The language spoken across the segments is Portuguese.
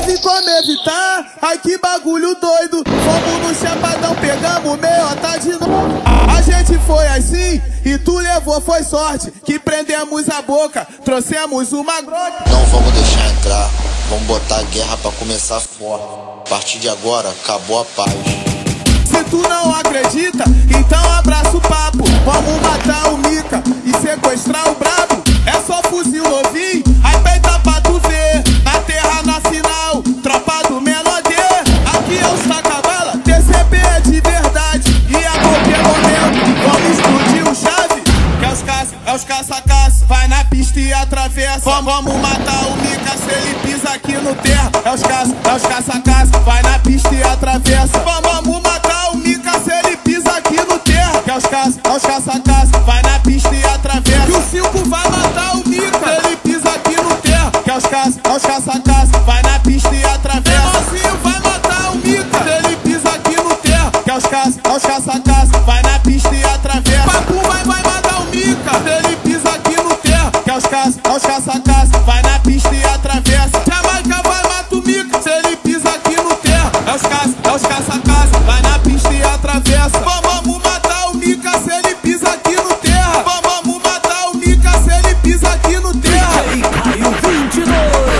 Teve como evitar, ai que bagulho doido. Fomos no chapadão, pegamos meiota de novo. A gente foi assim, e tu levou, foi sorte. Que prendemos a boca, trouxemos uma grota. Não vamos deixar entrar, vamos botar a guerra pra começar forte. A partir de agora, acabou a paz. Se tu não acredita, então abraça o papo. Vamos matar o Mica e sequestrar o brabo. É só fuzil novinho, aí peita pra tu ver. Na terra nacional, tropa do menor D. Aqui é os taca-bala, TCP é de verdade. E a qualquer momento, vamos explodir o chave. Que é os caça-caça, vai na pista e atravessa. Vamos matar o Mica se ele pisa aqui no terra. É os caça-caça, vai na pista e atravessa. Vamos matar o Mica se ele pisa aqui no terra. Que é os caça-caça, vai na pista e atravessa. E o 5 vai matar o Mica se ele pisa aqui no terra. Que é os caça-caça, vai na pista e atravessa. Negocinho vai matar o Mica se ele pisa aqui no terra. Que é os caça-caça, vai na pista e atravessa. Papu vai matar o Mica se ele pisa aqui no terra. Que é os caça-caça, vai na pista e atravessa. Jamaica vai matar o Mica se ele pisa aqui no terra. É os caça-caça, vai na pista e atravessa. Vamos matar o Mica se ele pisa aqui no terra. Vamos matar o Mica se ele pisa aqui no terra. Caio 22,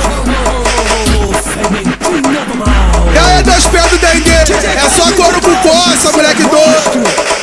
sementinha do mal. E aí, dois pés do dengue, é só couro com coça, moleque doido.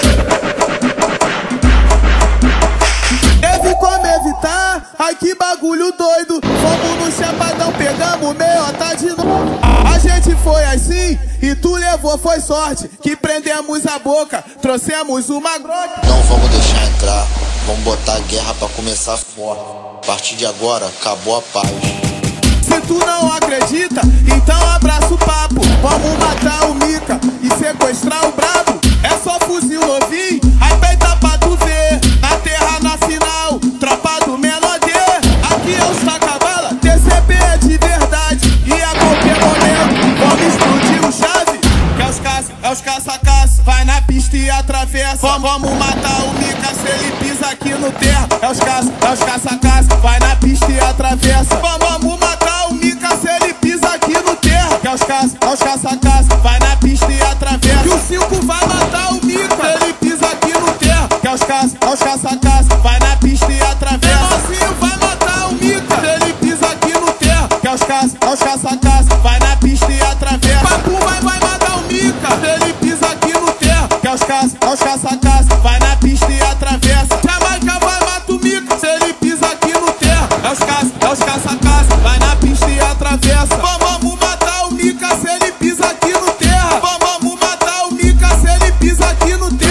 Teve como evitar, ai que bagulho doido. Fomos no chapadão, pegamos meiota de novo. A gente foi assim, e tu levou, foi sorte. Que prendemos a boca, trouxemos uma grota. Não vamos deixar entrar, vamos botar a guerra pra começar forte. A partir de agora, acabou a paz. Se tu não acredita, então abraça o papo. Vamos matar o Mica e sequestrar o brabo. É só fuzil novinho, aí peita pra tu ver. Na terra nacional, tropa do menor D. Aqui é os taca-bala, TCP é de verdade. E a qualquer momento, vamos explodir o chave. Que é os caça-caça, vai na pista e atravessa. Vamos matar o Mica se ele pisa aqui no terra. É os caça-caça, vai na pista e atravessa. Vamos matar o Mica se ele pisa aqui no terra. Que é os caça-caça, vai na pista e atravessa. E o 5 vai matar o Mica se ele pisa aqui no terra. Que é os caça-caça, vai na pista e atravessa. Negocinho vai matar o Mica se ele pisa aqui no terra. Que é os caça-caça, vai na pista e atravessa. Papu vai matar o Mica se ele pisa aqui no terra. Que é os caça-caça, vai na pista e atravessa. Jamaica vai matar o Mica se ele pisa aqui no terra. É os caça-caça, vai na pista e atravessa. Vamos matar o Mica se ele pisa aqui no terra. Vamos matar o Mica se ele pisa aqui no terra.